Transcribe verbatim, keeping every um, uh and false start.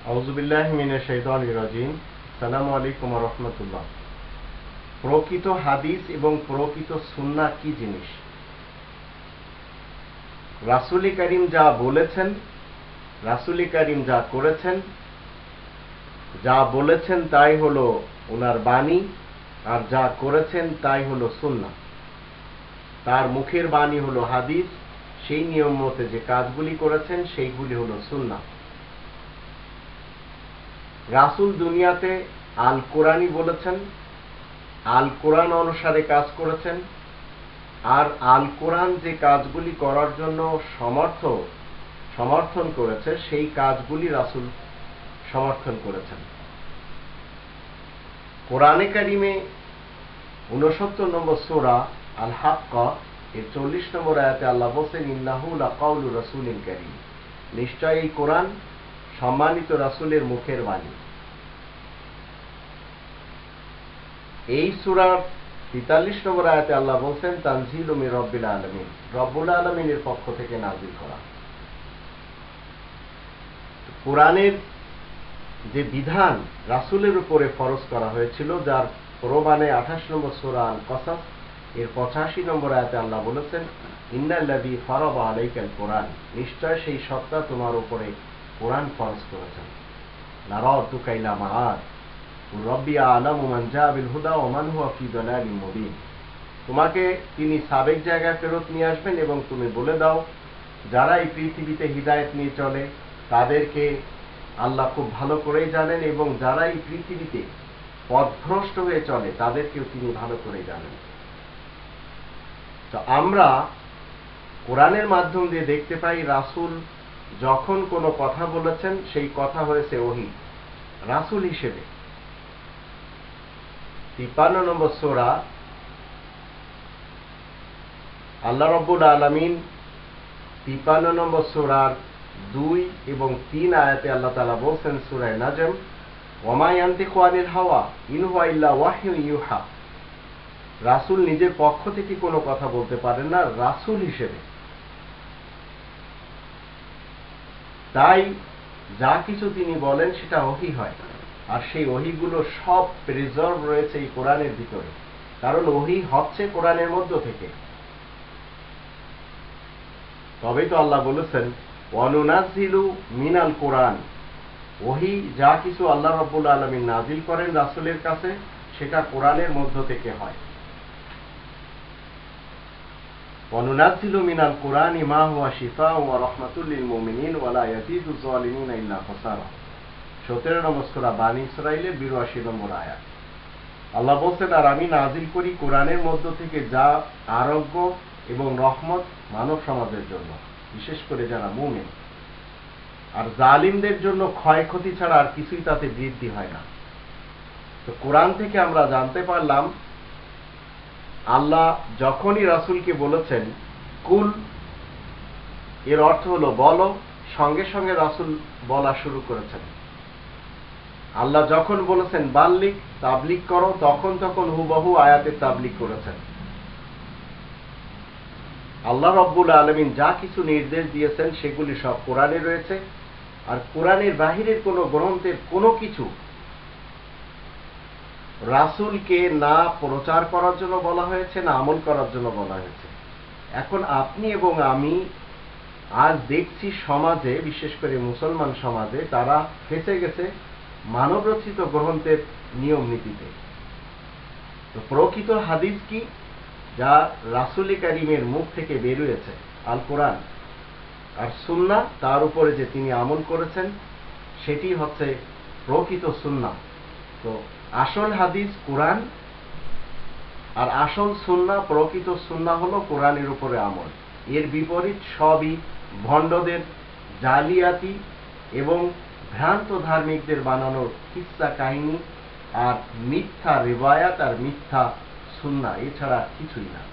আউযুবিল্লাহি মিনাশ শাইতানির রাজিম। আসসালামু আলাইকুম ওয়া রাহমাতুল্লাহ। প্রকৃত হাদিস এবং প্রকৃত সুন্নাহ কি জিনিস? রাসূল করিম যা বলেছেন, রাসূল করিম যা করেছেন, যা বলেছেন তাই হলো ওনার বাণী, আর যা করেছেন তাই হলো সুন্নাহ। তার মুখের বাণী হলো হাদিস, সেই নিয়ম মতে যে কাজগুলি করেছেন সেইগুলি হলো সুন্নাহ। রাসূল দুনিয়াতে আল কোরআনই বলেছেন, আল কোরআন অনুসারে কাজ করেছেন, আর আল কোরআন যে কাজগুলি করার জন্য সমর্থ সমর্থন করেছে সেই কাজগুলি রাসূল সমর্থন করেছেন। কোরআনে কারিমে ঊনসত্তর নম্বর সূরা আল হাক্কা এর চল্লিশ নম্বর আয়াতে আল্লাহ বলেন, ইন্নাহু লাকাউলু রাসূলিন কারীম, নিশ্চয় এই কোরআন সম্মানিত রাসূলের মুখের বাণী। এই সূরার তেতাল্লিশ নম্বর আয়াতে আল্লাহ বলেন, তানজিলু মির রাব্বিল আলামিন, রব্বুল আলামিনের পক্ষ থেকে নাযিল করা। কোরআনের যে বিধান রাসূলের উপরে ফরজ করা হয়েছিল, যার প্রমাণে আঠাশ নম্বর সূরা আল কসাস এর পঁচাশি নম্বর আয়াতে আল্লাহ বলেছেন, ইন্নাল্লাযী ফারাদা আলাইকাল কোরআন, নিশ্চয় সেই সত্তা তোমার উপরে কোরআন ফরজ করেছেন। লারাদুকা ইলা মাআদ রব্বি আ'লামু মান জাআ বিল হুদা ওয়া মান হুয়া ফি দালালিন মুবিন, তোমাকে তিনি সাবেক জায়গায় ফেরত নিয়ে আসবেন এবং তুমি বলে দাও, যারা এই পৃথিবীতে হিদায়াত নিয়ে চলে তাদেরকে আল্লাহ খুব ভালো করেই জানেন, এবং যারা এই পৃথিবীতে পথভ্রষ্ট হয়ে চলে তাদেরকেও তিনি ভালো করেই জানেন। তো আমরা কোরআনের মাধ্যম দিয়ে দেখতে পাই, রাসূল যখন কোনো কথা বলেছেন সেই কথা হয়েছে ওহী রাসূল হিসেবে। তিপ্পান্ন নম্বর সূরা আল্লাহ রাব্বুল আলামিন তিপ্পান্ন নম্বর সূরার দুই এবং তিন আয়াতে আল্লাহ তাআলা বলেন সূরা নাজম, ওয়া মা ইয়ানতিকু আনিল হাওয়া ইন হুয়া ইল্লা ওয়াহয়ুন ইউহা, রাসূল নিজের পক্ষ থেকে কোনো কথা বলতে পারেন না রাসূল হিসেবে। তাই যা কিছু তিনি বলেন সেটা ওহী হয়, আর সেই ওহীগুলো সব প্রিজার্ভ রয়েছে এই কোরআনের ভিতরে, কারণ ওহী হচ্ছে কোরআনের মধ্য থেকে। তবেই তো আল্লাহ বলেছেন, ওয়ানুনাজ্জিলু মিনাল কোরআন, ওহী যা কিছু আল্লাহ রাব্বুল আলামিন নাজিল করেন রাসূলের কাছে সেটা কোরআনের মধ্য থেকে হয়। ওয়ানুনাজ্জিলু মিনাল কোরআনি মা হুয়া শিফাউ ওয়া রাহমাতুল লিল মুমিনিন ওয়া লা ইয়াজিদুজ জালিমিনা ইল্লা খাসারা। সতেরো নম্বর সূরা বানী ইসরাঈলের বিরাশি নম্বর আয়াত। আল্লাহ বলেন, আর আমি নাজিল করি কোরআনের মধ্য থেকে যা আরোগ্য এবং রহমত মানব সমাজের জন্য, বিশেষ করে যারা মুমিন, আর জালিমদের জন্য ক্ষয়ক্ষতি ছাড়া আর কিছুই তাতে বৃদ্ধি হয় না। তো কোরআন থেকে আমরা জানতে পারলাম, আল্লাহ যখনই রাসূলকে বলেছেন কুল, এর অর্থ হলো বলো, সঙ্গে সঙ্গে রাসূল বলা শুরু করেছেন। আল্লাহ যখন বলেছেন বাল্লিগ, তাবলিগ করো, তখন তখন হুবহু আয়াতে তাবলিগ করেছেন। আল্লাহ রাব্বুল আলামিন যা কিছু নির্দেশ দিয়েছেন সেগুলি সব কোরআনে রয়েছে, আর কোরআনের বাহিরের কোনো গ্রন্থের কোনো কিছু রাসূলকে না প্রচার করার জন্য বলা হয়েছে, না আমল করার জন্য বলা হয়েছে। এখন আপনি এবং আমি আজ দেখছি সমাজে, বিশেষ করে মুসলমান সমাজে, তারা ফেঁসে গেছে মানবরচিত গ্রন্থের নিয়ম নীতিতে। তো প্রকৃত হাদিস কি? যা রাসূল কারীমের মুখ থেকে বেরিয়েছে, আল কোরআন আর সুন্নাহ, তার উপরে যে তিনি আমল করেছেন সেটি হচ্ছে প্রকৃত সুন্নাহ। তো আসল হাদিস কোরআন, আর আসল সুন্নাহ, প্রকৃত সুন্নাহ হলো কোরআনের উপরে আমল। এর বিপরীত সবই ভণ্ডদের জালিয়াতি এবং ভ্রান্ত ধার্মিকদের বানানোর কিসসা কাহিনী আর মিথ্যা রিওয়ায়াত আর মিথ্যা সুন্নাহ, এছাড়া কিছুই না।